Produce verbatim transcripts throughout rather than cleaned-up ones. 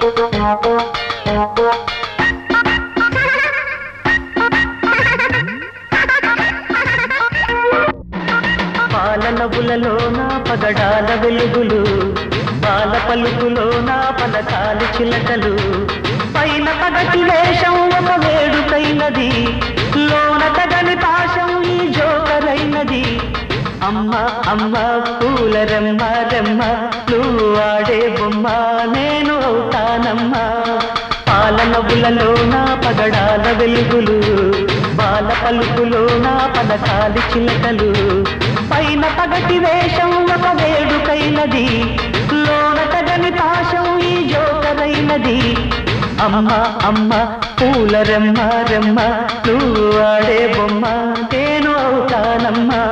పాలనబులలోన పగడాల వెలుగులు, బాల పలుకులోన పలకాలి చిలకలు, పైన పగటి వేషం ఒక వేడుకైనది, లోన తగని పాశం ఈ జోకరైనది. అమ్మ అమ్మ పూల రెమ్మ రెమ్మ, నువ్వు ఆడే బొమ్మ నేను అవుతానమ్మా. పాలనబులలోన పగడాల వెలుగులు, బాల పలుకులోన పలకాలి చిలకలు, పైన పగటి వేషం ఒక వేడుకైనది, లోన తగని పాశం ఈ జోకరైనది. అమ్మ అమ్మ పూల రెమ్మ రెమ్మ, నువ్వు ఆడే బొమ్మ నేను అవుతానమ్మా.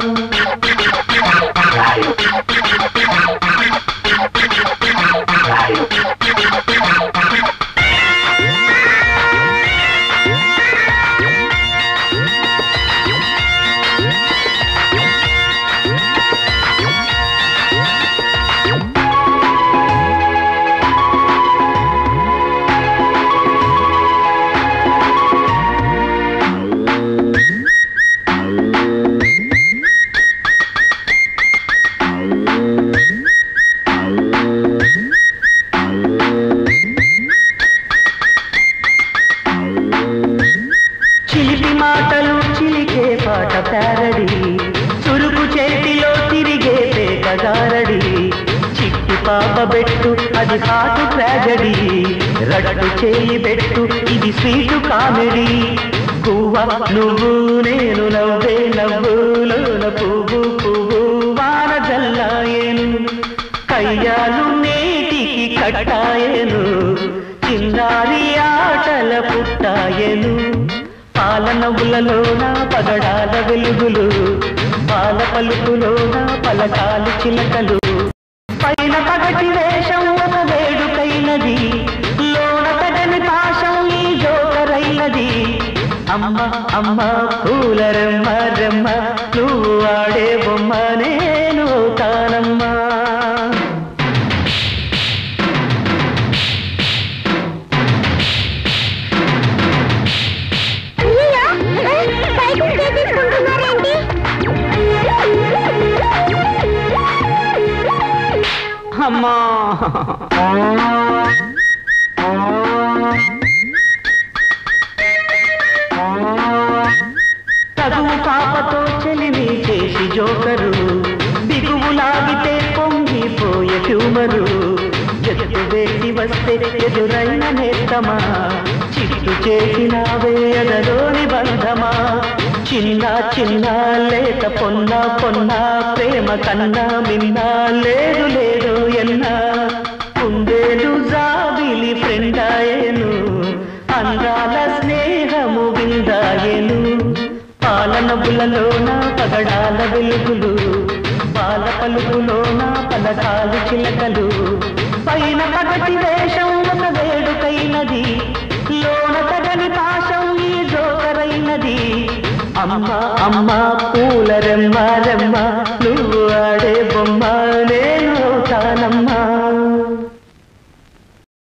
చిలిపి మాటలు చిలికే పాట ప్యారడి, చురుకు చేతిలో తిరిగే పేకగారడి, చిట్టి పాప బెట్టు అది హాటు ట్రాజడీ, రట్టు చేయి బెట్టు ఇది స్వీటు కామెడీ. గువ్వ నువ్వు నేను నవ్వే నవ్వులోన పువ్వు పువ్వు వాన జల్లాయేను, కయ్యాలు నేటికి కట్టాయేను, చిన్నారి ఆటల పుట్టాయేను. పాలనబులలోన పగడాల వెలుగులు, బాల పలుకులోన పలకాలి చిలకలు, పైన పగటి వేషం ఒక వేడుకైనది, లోన తగని పాశం ఈ జోకరైనది. అమ్మ అమ్మ పూల రెమ్మ రెమ్మ, నువ్వు ఆడే బొమ్మ నేను అవుతానమ్మా. అమ్మా చదువు పాపతో చెలిమి చేసి జోకరు, బిగువులాగితే పొంగిపోయే ట్యూమరు, ఎత్తు వేసి వస్తే ఎదురైన నేస్తమా, చిట్టు చేసినావే ఎదలోని బంధమా. చిన్న చిన్న లేత పొన్న పొన్న, ప్రేమ కన్నా మిన్నా లేదు లేదు ఎన్నా, కుందేలు జాబిలి ఫ్రెండాయేను, అందాల స్నేహము విందాయేను. పాలనబులలోన పగడాల వెలుగులు, బాల పలుకులోన పలకాలు చిలకలు, పైన పగటి వేషం ఒక వేడుకైనది, లోన తగని పాశం ఈ జోకరైనది. అమ్మ అమ్మ పూల రెమ్మ